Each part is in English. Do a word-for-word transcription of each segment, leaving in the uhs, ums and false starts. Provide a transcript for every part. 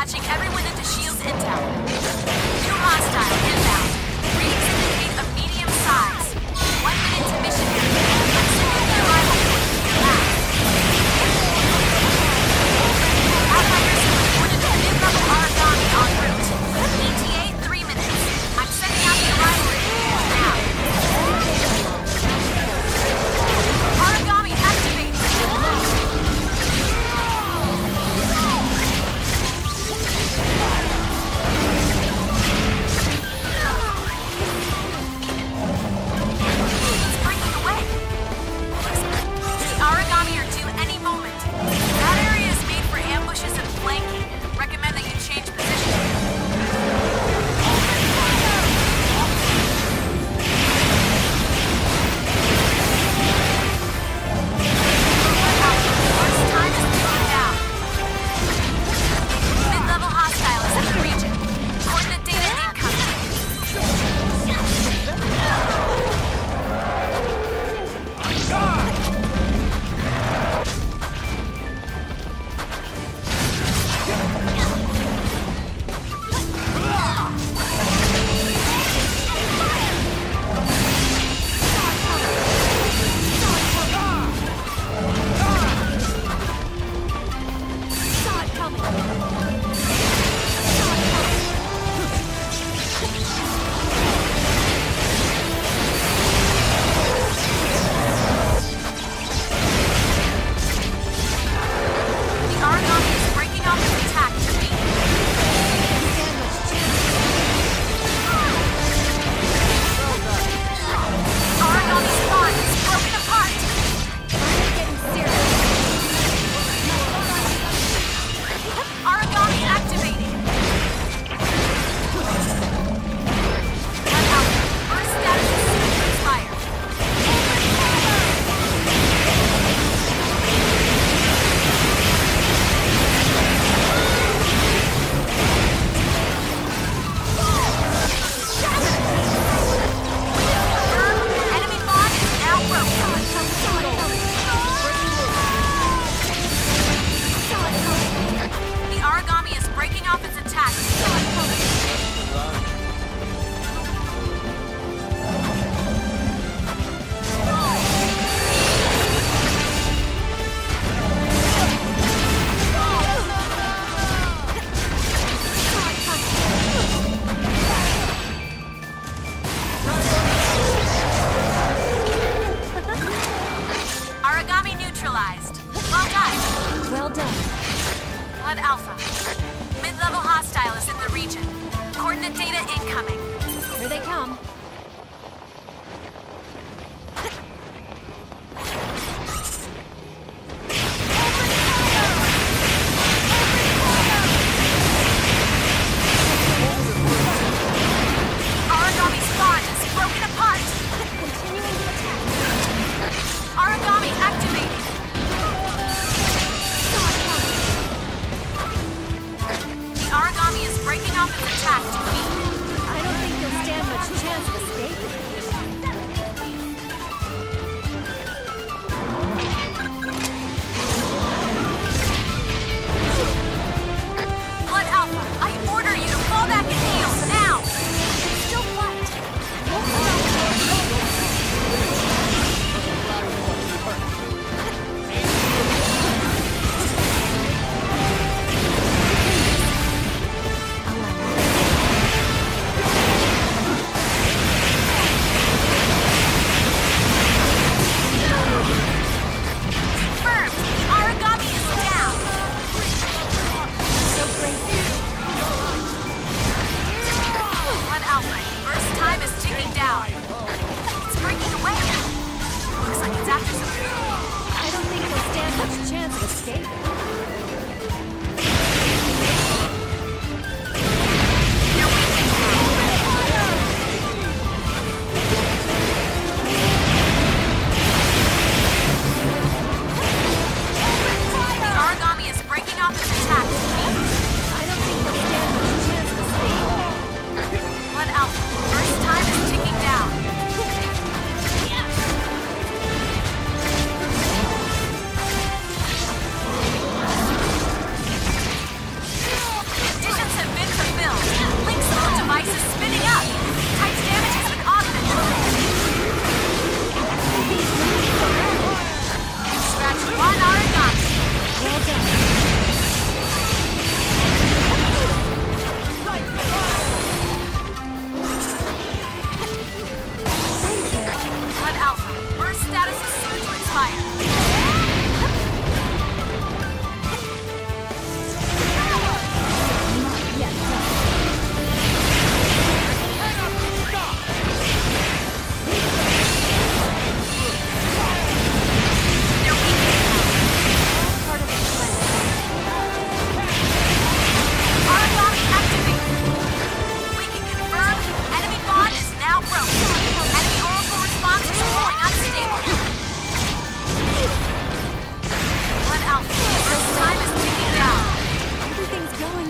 Patching everyone into shields intel. New hostile inbound. Readings indicate a medium size. One minute to mission area. I'm sending the arrival point to your lab. Outriders have reported a mid-level origami en route. E T A three minutes. I'm sending out the arrival point now. Origami activated.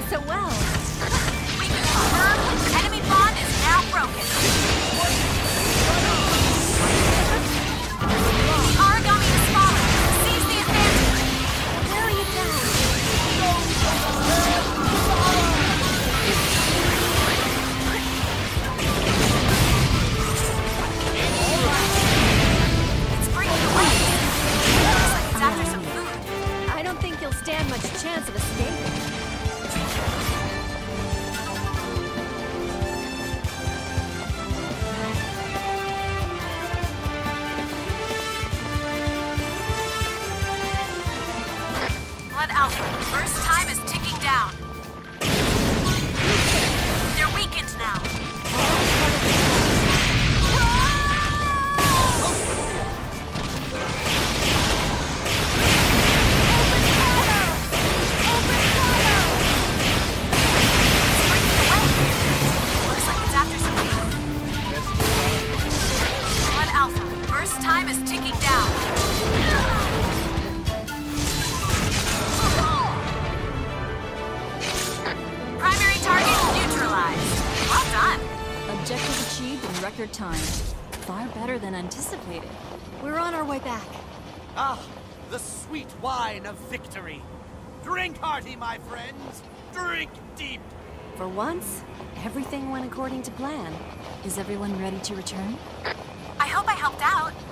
so well. We can confirm enemy bond is now broken. The Aragami has fallen. Seize the advantage. Where are you down? It's breaking away. Looks like it's after some food. I don't think you'll stand much chance of escaping. Blood Alpha, first time is ticking down. They're weakened now. Looks like it's after some food. Blood Alpha, first time is ticking down. Primary target neutralized. Well done. Objective achieved in record time. Far better than anticipated. We're on our way back. Ah, the sweet wine of victory. Drink hearty, my friends. Drink deep. For once, everything went according to plan. Is everyone ready to return? I hope I helped out.